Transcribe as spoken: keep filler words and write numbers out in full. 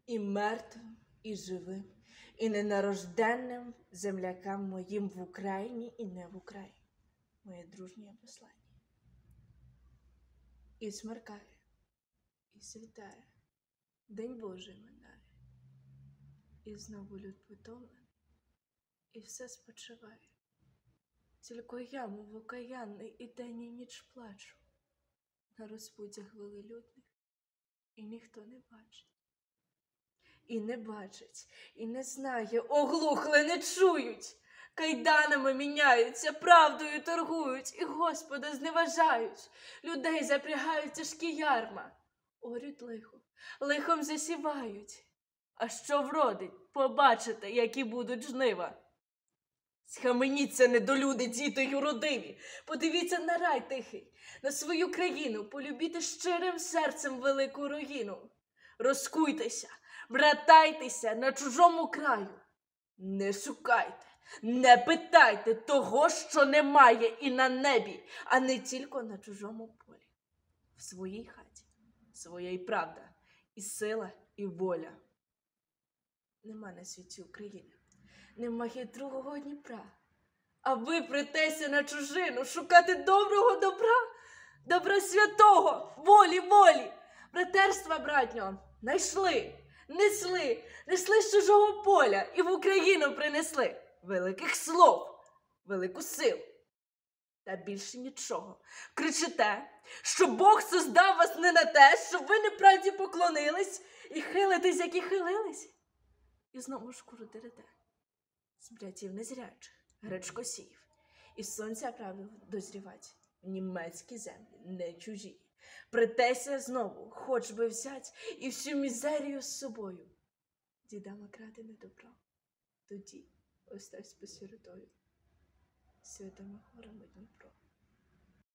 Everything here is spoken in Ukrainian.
і мертвим, і живим, і ненарожденним землякам моїм в Україні і не в Україні. Моє дружнє послання. І смеркає, і світає, День Божий минає, і знову люд потомлений, і все спочиває. Тільки я, мов окаянний, і день і ніч плачу на розпуттях велелюдних, і ніхто не бачить. І не бачить, і не знає, оглухли, не чують. Кайданами міняються, правдою торгують, і Господа зневажають. Людей запрягають тяжкі ярма, орють лихо, лихом засівають. А що вродить, побачите, які будуть жнива. Схаменіться, недолюди, діти юродиві, подивіться на рай тихий, на свою країну, полюбіте щирим серцем велику руїну. Розкуйтеся, братайтеся на чужому краю. Не шукайте, не питайте того, що немає і на небі, а не тільки на чужому полі. В своїй хаті своя й правда, і сила, і воля. Нема на світі України, немає другого Дніпра. А ви притеся на чужину шукати доброго добра, добра святого, волі, волі. Братерства, братнього, найшли, несли, несли з чужого поля і в Україну принесли великих слов, велику силу. Та більше нічого. Кричите, що Бог создав вас не на те, щоб ви неправді поклонились і хилитесь, як і хилились. І знову шкуру дерете. З братів незрячих, гречкосіїв, і сонця правду дозрівать в німецькі землі, не чужі. Притеся знову, хоч би взять і всю мізерію з собою. Дідами крадене добро, тоді оставсь посіротою, святими горами Дніпро.